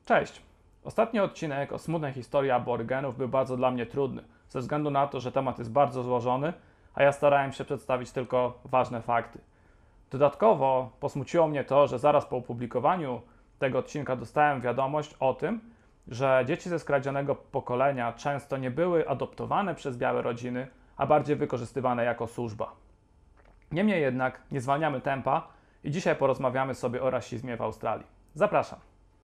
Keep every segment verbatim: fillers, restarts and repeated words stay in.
Cześć! Ostatni odcinek o smutnej historii aborygenów był bardzo dla mnie trudny, ze względu na to, że temat jest bardzo złożony, a ja starałem się przedstawić tylko ważne fakty. Dodatkowo posmuciło mnie to, że zaraz po opublikowaniu tego odcinka dostałem wiadomość o tym, że dzieci ze skradzionego pokolenia często nie były adoptowane przez białe rodziny, a bardziej wykorzystywane jako służba. Niemniej jednak nie zwalniamy tempa i dzisiaj porozmawiamy sobie o rasizmie w Australii. Zapraszam!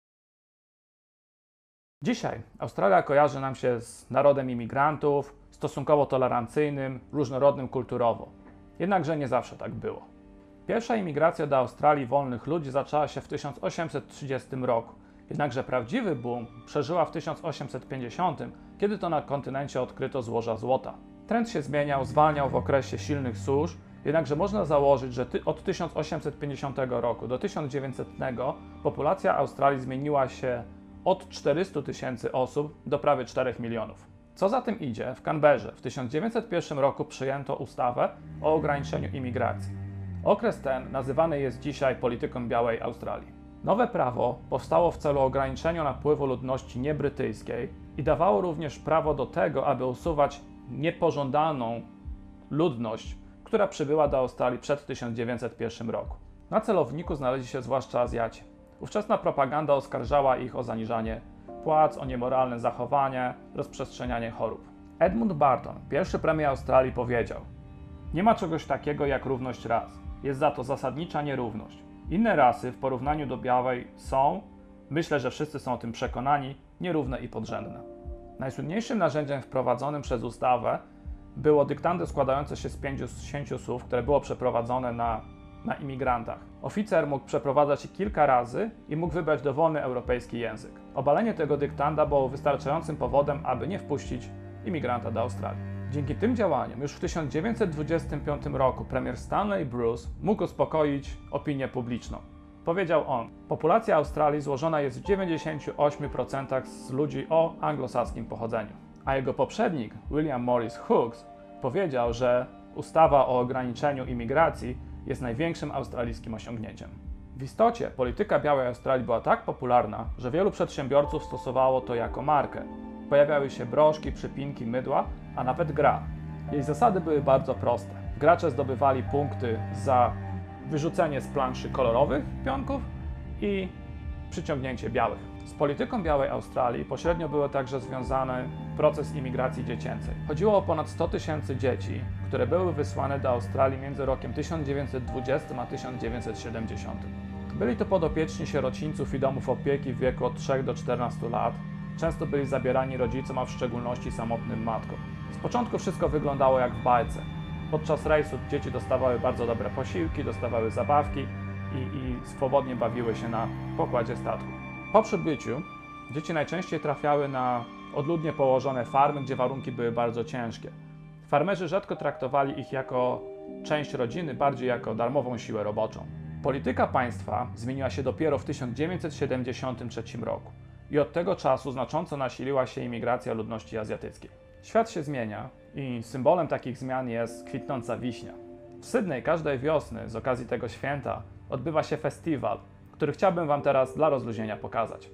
Dzisiaj Australia kojarzy nam się z narodem imigrantów, stosunkowo tolerancyjnym, różnorodnym kulturowo. Jednakże nie zawsze tak było. Pierwsza imigracja do Australii wolnych ludzi zaczęła się w tysiąc osiemset trzydziestym roku. Jednakże prawdziwy boom przeżyła w tysiąc osiemset pięćdziesiątym, kiedy to na kontynencie odkryto złoża złota. Trend się zmieniał, zwalniał w okresie silnych służb, jednakże można założyć, że ty, od tysiąc osiemset pięćdziesiątego roku do tysiąc dziewięćsetnego populacja Australii zmieniła się od czterystu tysięcy osób do prawie czterech milionów. Co za tym idzie, w Canberrze w tysiąc dziewięćset pierwszym roku przyjęto ustawę o ograniczeniu imigracji. Okres ten nazywany jest dzisiaj polityką białej Australii. Nowe prawo powstało w celu ograniczenia napływu ludności niebrytyjskiej i dawało również prawo do tego, aby usuwać niepożądaną ludność, która przybyła do Australii przed tysiąc dziewięćset pierwszym roku. Na celowniku znaleźli się zwłaszcza Azjaci. Ówczesna propaganda oskarżała ich o zaniżanie płac, o niemoralne zachowanie, rozprzestrzenianie chorób. Edmund Barton, pierwszy premier Australii, powiedział: nie ma czegoś takiego jak równość ras. Jest za to zasadnicza nierówność. Inne rasy w porównaniu do białej są, myślę, że wszyscy są o tym przekonani, nierówne i podrzędne. Najsłynniejszym narzędziem wprowadzonym przez ustawę było dyktando składające się z pięćdziesięciu słów, które było przeprowadzone na, na imigrantach. Oficer mógł przeprowadzać je kilka razy i mógł wybrać dowolny europejski język. Obalenie tego dyktanda było wystarczającym powodem, aby nie wpuścić imigranta do Australii. Dzięki tym działaniom już w tysiąc dziewięćset dwudziestym piątym roku premier Stanley Bruce mógł uspokoić opinię publiczną. Powiedział on: populacja Australii złożona jest w dziewięćdziesięciu ośmiu procentach z ludzi o anglosaskim pochodzeniu. A jego poprzednik, William Morris Hooks, powiedział, że ustawa o ograniczeniu imigracji jest największym australijskim osiągnięciem. W istocie polityka białej Australii była tak popularna, że wielu przedsiębiorców stosowało to jako markę. Pojawiały się broszki, przypinki, mydła, a nawet gra. Jej zasady były bardzo proste. Gracze zdobywali punkty za wyrzucenie z planszy kolorowych pionków i przyciągnięcie białych. Z polityką białej Australii pośrednio były także związane proces imigracji dziecięcej. Chodziło o ponad sto tysięcy dzieci, które były wysłane do Australii między rokiem tysiąc dziewięćset dwudziestym a tysiąc dziewięćset siedemdziesiątym. Byli to podopieczni sierocińców i domów opieki w wieku od trzech do czternastu lat. Często byli zabierani rodzicom, a w szczególności samotnym matkom. Z początku wszystko wyglądało jak w bajce. Podczas rejsu dzieci dostawały bardzo dobre posiłki, dostawały zabawki i, i swobodnie bawiły się na pokładzie statku. Po przybyciu dzieci najczęściej trafiały na odludnie położone farmy, gdzie warunki były bardzo ciężkie. Farmerzy rzadko traktowali ich jako część rodziny, bardziej jako darmową siłę roboczą. Polityka państwa zmieniła się dopiero w tysiąc dziewięćset siedemdziesiątym trzecim roku i od tego czasu znacząco nasiliła się imigracja ludności azjatyckiej. Świat się zmienia i symbolem takich zmian jest kwitnąca wiśnia. W Sydney każdej wiosny z okazji tego święta odbywa się festiwal, który chciałbym Wam teraz dla rozluźnienia pokazać.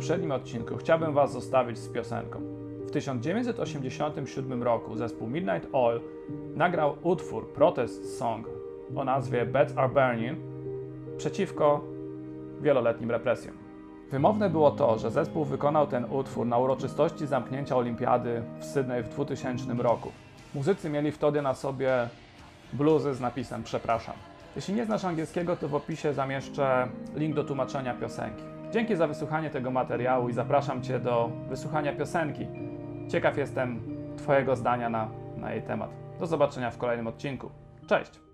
poprzednim odcinku chciałbym Was zostawić z piosenką. W tysiąc dziewięćset osiemdziesiątym siódmym roku zespół Midnight Oil nagrał utwór Protest Song o nazwie Beds Are Burning przeciwko wieloletnim represjom. Wymowne było to, że zespół wykonał ten utwór na uroczystości zamknięcia olimpiady w Sydney w dwutysięcznym roku. Muzycy mieli wtedy na sobie bluzy z napisem przepraszam. Jeśli nie znasz angielskiego, to w opisie zamieszczę link do tłumaczenia piosenki. Dzięki za wysłuchanie tego materiału i zapraszam Cię do wysłuchania piosenki. Ciekaw jestem Twojego zdania na, na jej temat. Do zobaczenia w kolejnym odcinku. Cześć!